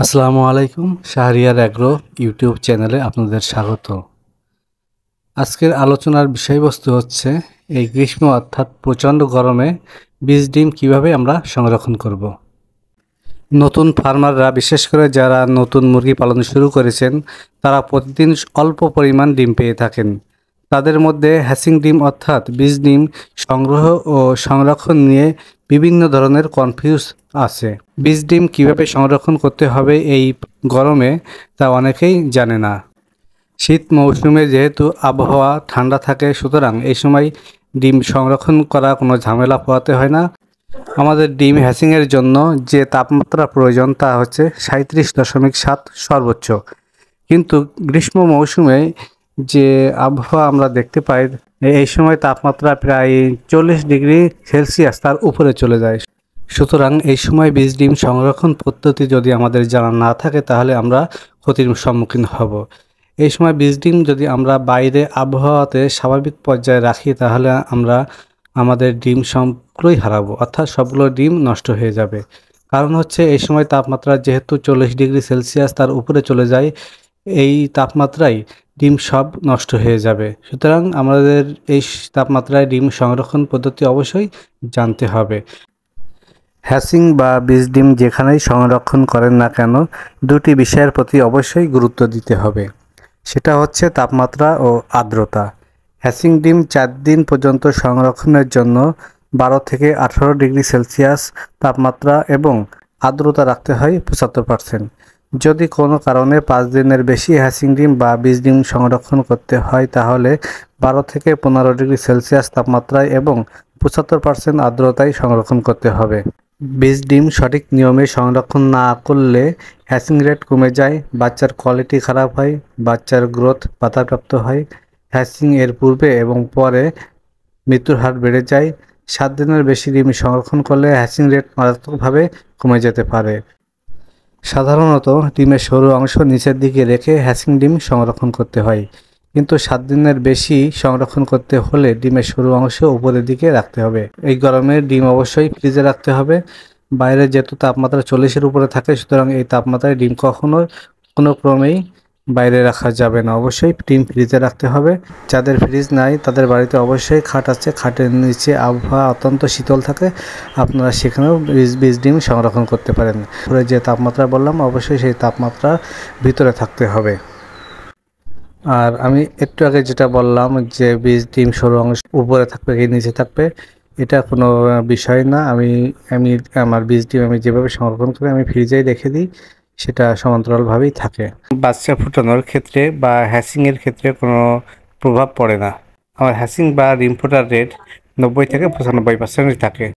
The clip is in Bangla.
আসসালামু আলাইকুম। শাহরিয়ার অ্যাগ্রো ইউটিউব চ্যানেলে আপনাদের স্বাগত। আজকের আলোচনার বিষয়বস্তু হচ্ছে এই গ্রীষ্ম অর্থাৎ প্রচণ্ড গরমে বীজ ডিম কীভাবে আমরা সংরক্ষণ করব। নতুন ফার্মাররা, বিশেষ করে যারা নতুন মুরগি পালন শুরু করেছেন, তারা প্রতিদিন অল্প পরিমাণ ডিম পেয়ে থাকেন। তাদের মধ্যে হ্যাচিং ডিম অর্থাৎ বীজ ডিম সংগ্রহ ও সংরক্ষণ নিয়ে বিভিন্ন ধরনের কনফিউজ আছে। বীজ ডিম কীভাবে সংরক্ষণ করতে হবে এই গরমে, তা অনেকেই জানে না। শীত মৌসুমে যেহেতু আবহাওয়া ঠান্ডা থাকে, সুতরাং এই সময় ডিম সংরক্ষণ করা কোনো ঝামেলা পোহাতে হয় না। আমাদের ডিম হ্যাচিংয়ের জন্য যে তাপমাত্রা প্রয়োজন তা হচ্ছে 37.7 সর্বোচ্চ। কিন্তু গ্রীষ্ম মৌসুমে যে আবহাওয়া আমরা দেখতে পাই, এই সময় তাপমাত্রা প্রায় 40 ডিগ্রি সেলসিয়াস তার উপরে চলে যায়। সুতরাং এই সময় বীজ ডিম সংরক্ষণ পদ্ধতি যদি আমাদের জানা না থাকে, তাহলে আমরা ক্ষতির সম্মুখীন হব। এই সময় বীজ ডিম যদি আমরা বাইরে আবহাওয়াতে স্বাভাবিক পর্যায়ে রাখি, তাহলে আমরা আমাদের ডিম সবগুলোই হারাবো, অর্থাৎ সবগুলো ডিম নষ্ট হয়ে যাবে। কারণ হচ্ছে এই সময় তাপমাত্রা যেহেতু 40 ডিগ্রি সেলসিয়াস তার উপরে চলে যায়, এই তাপমাত্রায় ডিম সব নষ্ট হয়ে যাবে। সুতরাং আমাদের এই তাপমাত্রায় ডিম সংরক্ষণ পদ্ধতি অবশ্যই জানতে হবে। হ্যাচিং বা বীজ ডিম যেখানেই সংরক্ষণ করেন না কেন, দুটি বিষয়ের প্রতি অবশ্যই গুরুত্ব দিতে হবে। সেটা হচ্ছে তাপমাত্রা ও আর্দ্রতা। হ্যাচিং ডিম 4 দিন পর্যন্ত সংরক্ষণের জন্য 12 থেকে 18 ডিগ্রি সেলসিয়াস তাপমাত্রা এবং আর্দ্রতা রাখতে হয় 75%। যদি কোনো কারণে 5 দিনের বেশি হ্যাচিং ডিম বা বীজ ডিম সংরক্ষণ করতে হয়, তাহলে 12 থেকে 15 ডিগ্রি সেলসিয়াস তাপমাত্রায় এবং 75% আর্দ্রতায় সংরক্ষণ করতে হবে। বীজ ডিম সঠিক নিয়মে সংরক্ষণ না করলে হ্যাচিং রেট কমে যায়, বাচ্চার কোয়ালিটি খারাপ হয়, বাচ্চার গ্রোথ বাধাপ্রাপ্ত হয়। হ্যাচিং এর পূর্বে এবং পরে মৃত্যুর হার বেড়ে যায়। 7 দিনের বেশি ডিম সংরক্ষণ করলে হ্যাচিং রেট মারাত্মকভাবে কমে যেতে পারে। সাধারণত ডিমের সরু অংশ নিচের দিকে রেখে হ্যাচিং ডিম সংরক্ষণ করতে হয়, কিন্তু 7 দিনের বেশি সংরক্ষণ করতে হলে ডিমের সরু অংশ উপরের দিকে রাখতে হবে। এই গরমে ডিম অবশ্যই ফ্রিজে রাখতে হবে। বাইরে যেহেতু তাপমাত্রা 40-এর উপরে থাকে, সুতরাং এই তাপমাত্রায় ডিম কোনো ক্রমেই বাইরে রাখা যাবে না। অবশ্যই ডিম ফ্রিজে রাখতে হবে। যাদের ফ্রিজ নাই, তাদের বাড়িতে অবশ্যই খাট আছে, খাটের নিচে আবহাওয়া অত্যন্ত শীতল থাকে, আপনারা সেখানেও বীজ ডিম সংরক্ষণ করতে পারেন। উপরে যে তাপমাত্রা বললাম, অবশ্যই সেই তাপমাত্রার ভিতরে থাকতে হবে। আর আমি একটু আগে যেটা বললাম যে বীজ ডিম সরু অংশ উপরে থাকবে কি নিচে থাকবে, এটা কোনো বিষয় না। আমি আমার বীজ ডিম আমি যেভাবে সংরক্ষণ করি, আমি ফ্রিজেই রেখে দিই, সেটা সমান্তরালভাবেই থাকে। বাচ্চা ফোটানোর ক্ষেত্রে বা হ্যাচিংয়ের ক্ষেত্রে কোনো প্রভাব পড়ে না। আমার হ্যাচিং বা ডিম ফোটার রেট 90 থেকে 95% থাকে।